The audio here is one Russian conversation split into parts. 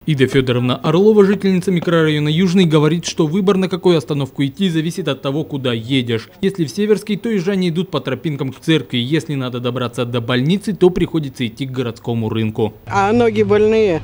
Ида Федоровна Орлова, жительница микрорайона Южный, говорит, что выбор, на какую остановку идти, зависит от того, куда едешь. Если в Северский, то южане идут по тропинкам к церкви. Если надо добраться до больницы, то приходится идти к городскому рынку. А ноги больные.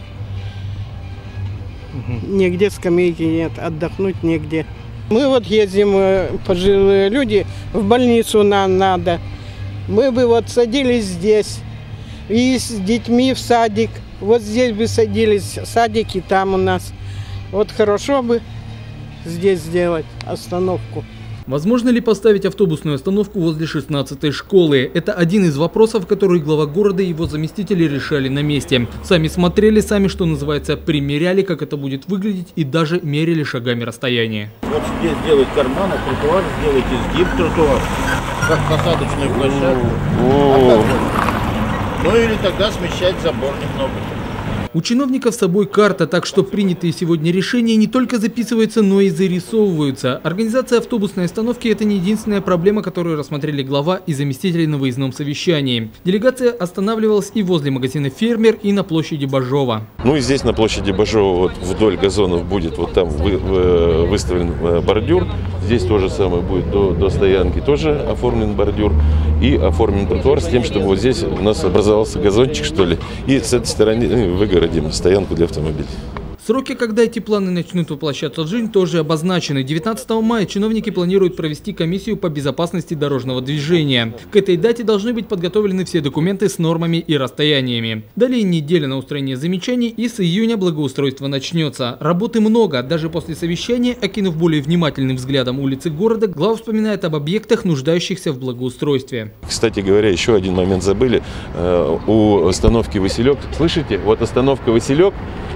Нигде скамейки нет, отдохнуть негде. Мы вот ездим, пожилые люди, в больницу нам надо. Мы бы вот садились здесь и с детьми в садик. Вот здесь бы садились, садики там у нас. Вот хорошо бы здесь сделать остановку. Возможно ли поставить автобусную остановку возле 16-й школы? Это один из вопросов, которые глава города и его заместители решали на месте. Сами смотрели, сами, что называется, примеряли, как это будет выглядеть, и даже мерили шагами расстояние. Вот здесь делать карманы, тротуар, сделать изгиб тротуар, как посадочную площадку. Ну или тогда смещать забор немного. У чиновников с собой карта, так что принятые сегодня решения не только записываются, но и зарисовываются. Организация автобусной остановки – это не единственная проблема, которую рассмотрели глава и заместители на выездном совещании. Делегация останавливалась и возле магазина «Фермер», и на площади Бажова. Ну и здесь на площади Бажова вот вдоль газонов будет вот там выставлен бордюр. Здесь то же самое будет до стоянки тоже оформлен бордюр и оформлен тротуар с тем, чтобы вот здесь у нас образовался газончик, что ли, и с этой стороны выгородим стоянку для автомобилей. Сроки, когда эти планы начнут воплощаться в жизнь, тоже обозначены. 19 мая чиновники планируют провести комиссию по безопасности дорожного движения. К этой дате должны быть подготовлены все документы с нормами и расстояниями. Далее неделя на устранение замечаний, и с июня благоустройство начнется. Работы много. Даже после совещания, окинув более внимательным взглядом улицы города, глава вспоминает об объектах, нуждающихся в благоустройстве. Кстати говоря, еще один момент забыли. У остановки Василек, слышите, вот остановка Василек,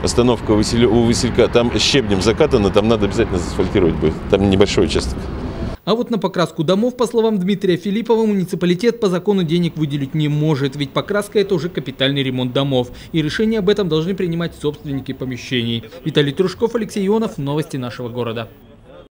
у Василька, там щебнем закатано, там надо обязательно заасфальтировать будет. Там небольшой участок. А вот на покраску домов, по словам Дмитрия Филиппова, муниципалитет по закону денег выделить не может, ведь покраска – это уже капитальный ремонт домов. И решение об этом должны принимать собственники помещений. Виталий Трушков, Алексей Ионов. Новости нашего города.